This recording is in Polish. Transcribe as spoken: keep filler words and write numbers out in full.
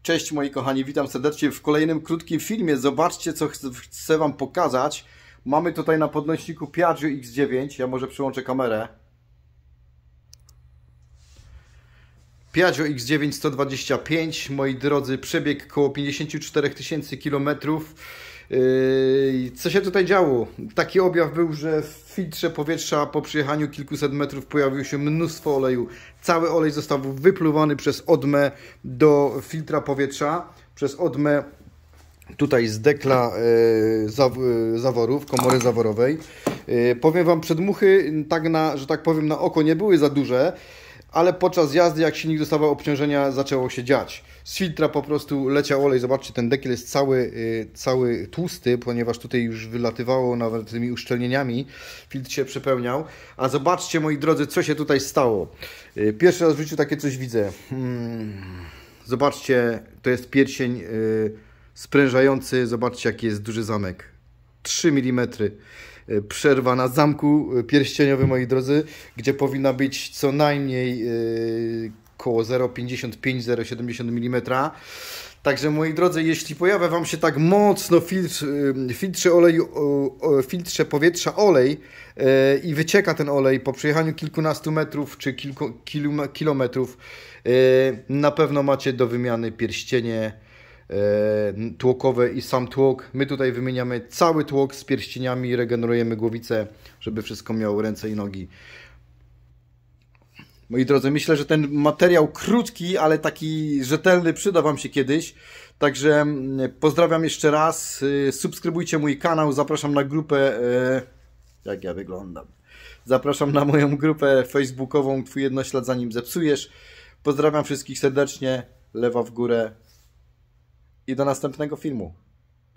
Cześć moi kochani, witam serdecznie w kolejnym krótkim filmie. Zobaczcie, co chcę, chcę wam pokazać. Mamy tutaj na podnośniku Piaggio X dziewięć. Ja może przyłączę kamerę. Piaggio X dziewięć sto dwadzieścia pięć. Moi drodzy, przebieg około pięćdziesiąt cztery tysiące kilometrów. Yy, co się tutaj działo? Taki objaw był, że w filtrze powietrza po przejechaniu kilkuset metrów pojawiło się mnóstwo oleju. Cały olej został wypluwany przez odmę do filtra powietrza, przez odmę tutaj z dekla yy, zaw, yy, zaworów, komory zaworowej. Yy, powiem wam, przedmuchy, tak na, że tak powiem, na oko nie były za duże, ale podczas jazdy, jak silnik dostawał obciążenia, zaczęło się dziać. Z filtra po prostu leciał olej. Zobaczcie, ten dekiel jest cały, yy, cały tłusty, ponieważ tutaj już wylatywało nawet tymi uszczelnieniami. Filtr się przepełniał. A zobaczcie, moi drodzy, co się tutaj stało. Yy, pierwszy raz w życiu takie coś widzę. Hmm. Zobaczcie, to jest pierścień yy, sprężający. Zobaczcie, jaki jest duży zamek. trzy milimetry. Przerwa na zamku pierścieniowym, moi drodzy, gdzie powinna być co najmniej yy, koło zero przecinek pięćdziesiąt pięć do zero przecinek siedemdziesiąt milimetra. Także, moi drodzy, jeśli pojawia wam się tak mocno filtr, yy, filtrze oleju, yy, filtrze powietrza olej yy, i wycieka ten olej po przejechaniu kilkunastu metrów czy kilku, kilu, kilometrów, yy, na pewno macie do wymiany pierścienie tłokowe i sam tłok. My tutaj wymieniamy cały tłok z pierścieniami, regenerujemy głowicę, żeby wszystko miało ręce i nogi. Moi drodzy, myślę, że ten materiał krótki, ale taki rzetelny przyda wam się kiedyś. Także pozdrawiam jeszcze raz. Subskrybujcie mój kanał, zapraszam na grupę, jak ja wyglądam. Zapraszam na moją grupę facebookową Twój jednoślad zanim zepsujesz. Pozdrawiam wszystkich serdecznie, lewa w górę. I do następnego filmu.